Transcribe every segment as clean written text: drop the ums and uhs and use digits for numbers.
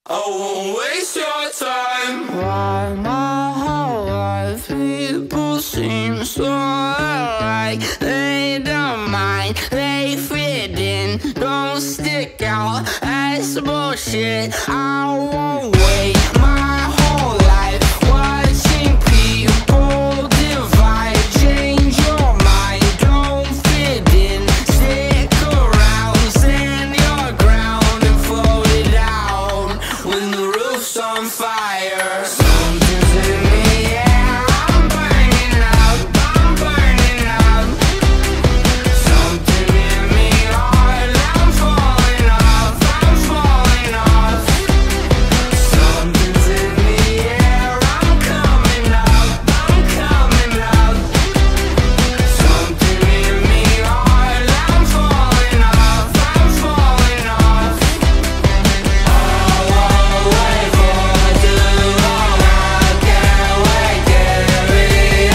I won't waste your time. Why my whole life people seem so alike? They don't mind, they fit in, don't stick out. That's bullshit. I won't wait my whole life watching people divide. Change your mind, don't fit in, stick around, stand your ground and float it out when the roof's on fire. Something's in the air, I'm burning up, I'm burning up. Something in me hard, I'm falling off, I'm falling off. Something's in the air, I'm coming up, I'm coming up. Something in me hard, I'm falling off, I'm falling off. All I wait for too long, I can't wait to be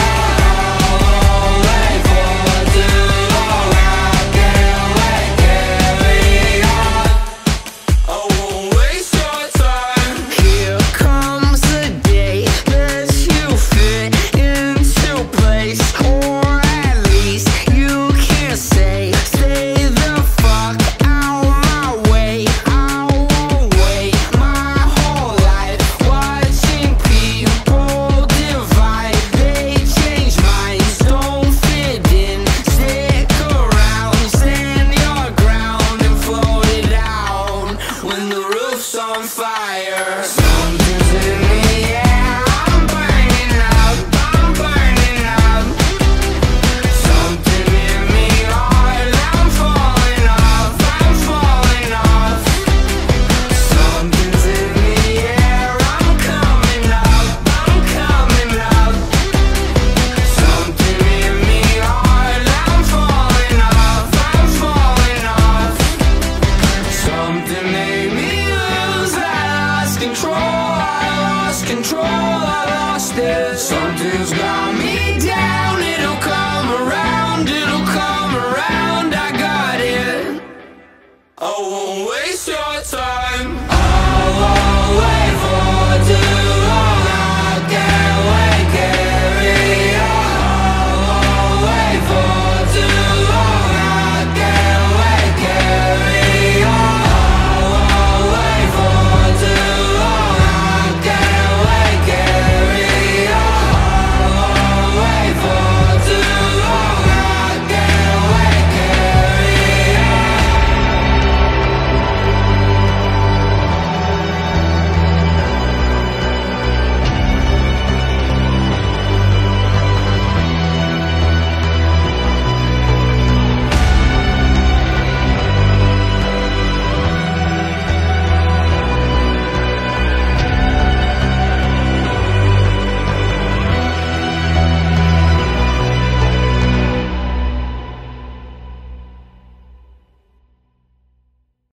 all wait for too long, I can't wait to be on. I won't waste your time. Here comes the day that you fit into place, or at least you can say, stay the fuck out my way. I won't wait my whole life watching people divide. They change minds, don't fit in, stick around, stand your ground and float it out when the roof's on fire. Something's in the air, I'm burning up, I'm burning up. Something in me hard, I'm falling off, I'm falling off. Something's in the air, I'm coming up, I'm coming up. Something in me hard, I'm falling off, I'm falling off. Something made me lose, I lost control, I lost control, I lost it. Something's got me